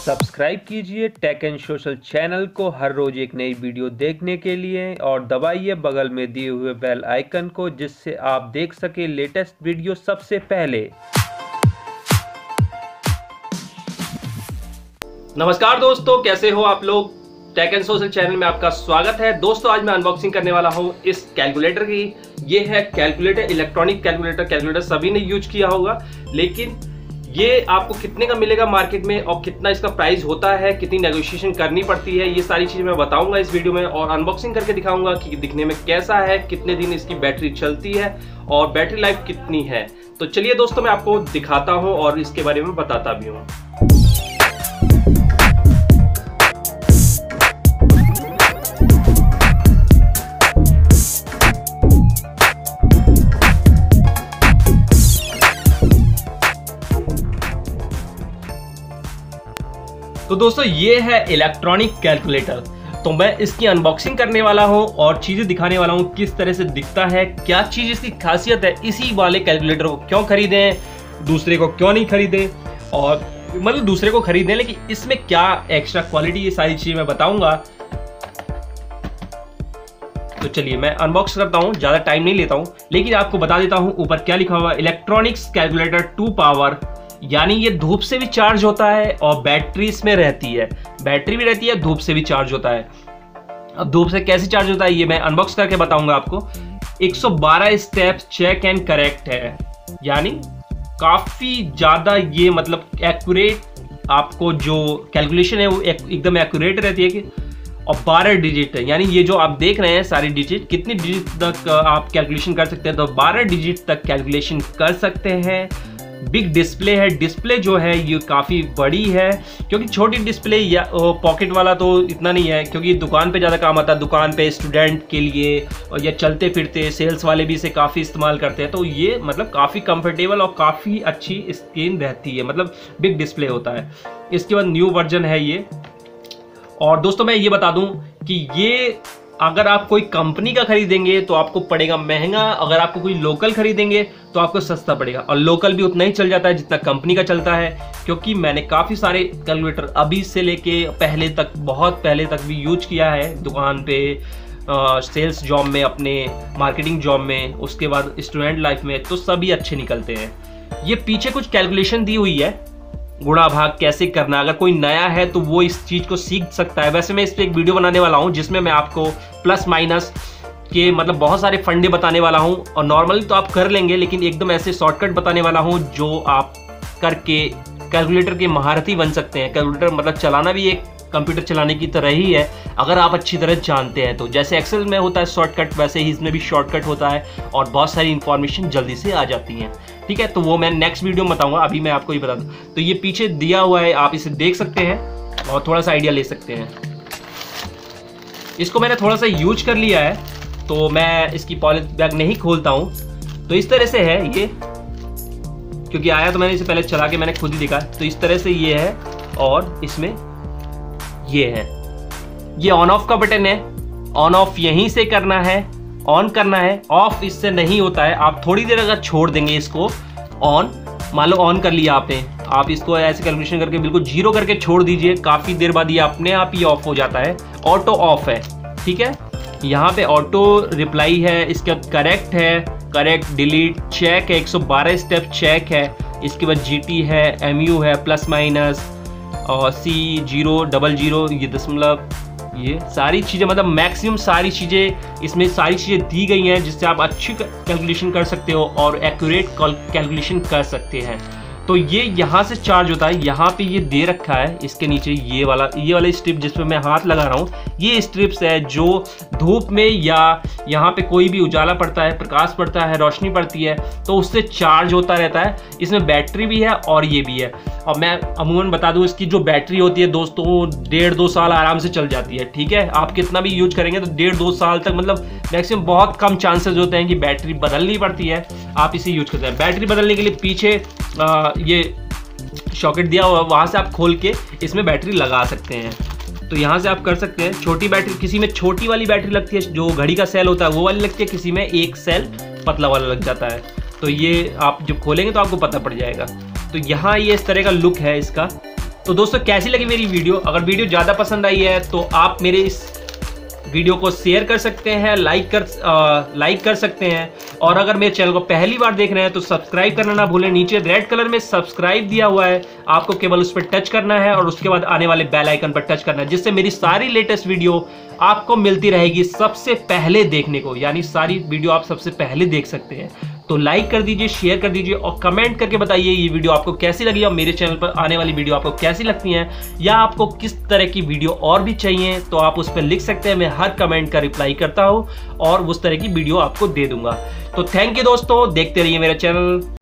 Subscribe कीजिए take and social channel को हर रोज एक नई वीडियो देखने के लिए और दबाइए बगल में दिए हुए बेल आइकन को, जिससे आप देख सके लेटेस्ट वीडियो सबसे पहले। नमस्कार दोस्तों, कैसे हो आप लोग। टेक एंड सोशल चैनल में आपका स्वागत है। दोस्तों आज मैं अनबॉक्सिंग करने वाला हूं इस कैलकुलेटर की। ये है कैलकुलेटर, इलेक्ट्रॉनिक कैलकुलेटर। कैलकुलेटर सभी ने यूज किया होगा, लेकिन ये आपको कितने का मिलेगा मार्केट में और कितना इसका प्राइस होता है, कितनी नेगोशिएशन करनी पड़ती है, ये सारी चीजें मैं बताऊंगा इस वीडियो में और अनबॉक्सिंग करके दिखाऊंगा कि दिखने में कैसा है, कितने दिन इसकी बैटरी चलती है और बैटरी लाइफ कितनी है। तो चलिए दोस्तों मैं आपको दिखाता हूं और इसके बारे में बताता भी हूं। तो दोस्तों ये है इलेक्ट्रॉनिक कैलकुलेटर। तो मैं इसकी अनबॉक्सिंग करने वाला हूं और चीजें दिखाने वाला हूं, किस तरह से दिखता है, क्या चीज इसकी खासियत है, इसी वाले कैलकुलेटर को क्यों खरीदें, दूसरे को क्यों नहीं खरीदें, और मतलब दूसरे को खरीदें लेकिन इसमें क्या एक्स्ट्रा क्वालिटी, ये सारी चीजें मैं बताऊंगा। तो चलिए मैं अनबॉक्स करता हूं, ज्यादा टाइम नहीं लेता हूं, लेकिन आपको बता देता हूं ऊपर क्या लिखा हुआ है। इलेक्ट्रॉनिक्स कैलकुलेटर 2 पावर, यानी ये धूप से भी चार्ज होता है और बैटरी इसमें रहती है, बैटरी भी रहती है, धूप से भी चार्ज होता है। अब धूप से कैसे चार्ज होता है ये मैं अनबॉक्स करके बताऊंगा आपको। 112 स्टेप्स चेक एंड करेक्ट है, यानी काफी ज्यादा ये मतलब एक्यूरेट, आपको जो कैलकुलेशन है वो एकदम एक्यूरेट रहती है कि, और 12 डिजिट है, यानी ये जो आप देख रहे हैं सारी डिजिट, कितनी डिजिट तक आप कैलकुलेशन कर सकते हैं, तो 12 डिजिट तक कैलकुलेशन कर सकते हैं। बिग डिस्प्ले है, डिस्प्ले जो है ये काफ़ी बड़ी है, क्योंकि छोटी डिस्प्ले या पॉकेट वाला तो इतना नहीं है, क्योंकि दुकान पे ज़्यादा काम आता है, दुकान पे स्टूडेंट के लिए और या चलते फिरते सेल्स वाले भी इसे काफ़ी इस्तेमाल करते हैं। तो ये मतलब काफ़ी कंफर्टेबल और काफ़ी अच्छी स्क्रीन रहती है, मतलब बिग डिस्प्ले होता है। इसके बाद न्यू वर्जन है ये। और दोस्तों मैं ये बता दूं कि ये अगर आप कोई कंपनी का खरीदेंगे तो आपको पड़ेगा महंगा, अगर आपको कोई लोकल खरीदेंगे तो आपको सस्ता पड़ेगा, और लोकल भी उतना ही चल जाता है जितना कंपनी का चलता है। क्योंकि मैंने काफ़ी सारे कैलकुलेटर अभी से लेके पहले तक, बहुत पहले तक भी यूज किया है, दुकान पे, सेल्स जॉब में, अपने मार्केटिंग जॉब में, उसके बाद स्टूडेंट लाइफ में, तो सभी अच्छे निकलते हैं। ये पीछे कुछ कैलकुलेशन दी हुई है, गुणा भाग कैसे करना, अगर कोई नया है तो वो इस चीज को सीख सकता है। वैसे मैं इस पे एक वीडियो बनाने वाला हूं जिसमें मैं आपको प्लस माइनस के मतलब बहुत सारे फंडे बताने वाला हूं, और नॉर्मली तो आप कर लेंगे, लेकिन एकदम ऐसे शॉर्टकट बताने वाला हूं जो आप करके कैलकुलेटर के महारथी बन सकते हैं। कैलकुलेटर मतलब चलाना भी एक कंप्यूटर चलाने की तरह ही है, अगर आप अच्छी तरह जानते हैं तो। जैसे एक्सेल में होता है शॉर्टकट, वैसे ही इसमें भी शॉर्टकट होता है और बहुत सारी इंफॉर्मेशन जल्दी से आ जाती है। ठीक है, तो वो मैं नेक्स्ट वीडियो में बताऊंगा, अभी मैं आपको ये बता दूं। तो ये पीछे दिया हुआ है, आप इसे देख सकते हैं और थोड़ा सा आइडिया ले सकते हैं। इसको मैंने थोड़ा सा यूज कर लिया है, तो मैं इसकी पॉलिथीन बैग नहीं खोलता हूँ। तो इस तरह से है ये, क्योंकि आया तो मैंने इसे पहले चला के मैंने खुद ही देखा। तो इस तरह से ये है, और इसमें ये है, ये ऑन ऑफ का बटन है, ऑन ऑफ यहीं से करना है, ऑन करना है, ऑफ इससे नहीं होता है। आप थोड़ी देर अगर छोड़ देंगे इसको ऑन, मान लो ऑन कर लिया आपने, आप इसको ऐसे कैलकुलेशन करके बिल्कुल जीरो करके छोड़ दीजिए, काफी देर बाद ये अपने आप ही ऑफ हो जाता है, ऑटो ऑफ है। ठीक है, यहाँ पे ऑटो रिप्लाई है, इसके बाद करेक्ट है, करेक्ट, डिलीट, चेक है, 112 स्टेप चेक है, इसके बाद GT है, MU है, प्लस माइनस, और C0, 00, ये दशमलव, ये सारी चीज़ें, मतलब मैक्सिमम सारी चीज़ें इसमें सारी चीज़ें दी गई हैं जिससे आप अच्छी कैलकुलेशन कर सकते हो और एक्यूरेट कैलकुलेशन कर सकते हैं। तो ये यहाँ से चार्ज होता है, यहाँ पे ये दे रखा है, इसके नीचे ये वाला स्ट्रिप जिस पे मैं हाथ लगा रहा हूँ, ये स्ट्रिप्स है जो धूप में या यहाँ पे कोई भी उजाला पड़ता है, प्रकाश पड़ता है, रोशनी पड़ती है, तो उससे चार्ज होता रहता है। इसमें बैटरी भी है और ये भी है। और मैं अमूमन बता दूं, इसकी जो बैटरी होती है दोस्तों 1.5-2 साल आराम से चल जाती है। ठीक है, आप कितना भी यूज करेंगे तो 1.5-2 साल तक, मतलब मैक्सिमम बहुत कम चांसेस होते हैं कि बैटरी बदलनी पड़ती है, आप इसे यूज करते हैं। बैटरी बदलने के लिए पीछे ये सॉकेट दिया हुआ, वहाँ से आप खोल के इसमें बैटरी लगा सकते हैं। तो यहाँ से आप कर सकते हैं। छोटी बैटरी, किसी में छोटी वाली बैटरी लगती है, जो घड़ी का सेल होता है वो वाली लगती है, किसी में एक सेल पतला वाला लग जाता है। तो ये आप जब खोलेंगे तो आपको पता पड़ जाएगा। तो यहाँ ये इस तरह का लुक है इसका। तो दोस्तों कैसी लगी मेरी वीडियो? अगर वीडियो ज़्यादा पसंद आई है तो आप मेरे इस वीडियो को शेयर कर सकते हैं, लाइक कर सकते हैं, और अगर मेरे चैनल को पहली बार देख रहे हैं तो सब्सक्राइब करना ना भूलें। नीचे रेड कलर में सब्सक्राइब दिया हुआ है, आपको केवल उस पर टच करना है और उसके बाद आने वाले बेल आइकन पर टच करना है, जिससे मेरी सारी लेटेस्ट वीडियो आपको मिलती रहेगी सबसे पहले देखने को, यानी सारी वीडियो आप सबसे पहले देख सकते हैं। तो लाइक कर दीजिए, शेयर कर दीजिए और कमेंट करके बताइए ये वीडियो आपको कैसी लगी और मेरे चैनल पर आने वाली वीडियो आपको कैसी लगती हैं, या आपको किस तरह की वीडियो और भी चाहिए तो आप उस पर लिख सकते हैं। मैं हर कमेंट का रिप्लाई करता हूं और उस तरह की वीडियो आपको दे दूंगा। तो थैंक यू दोस्तों, देखते रहिए मेरा चैनल।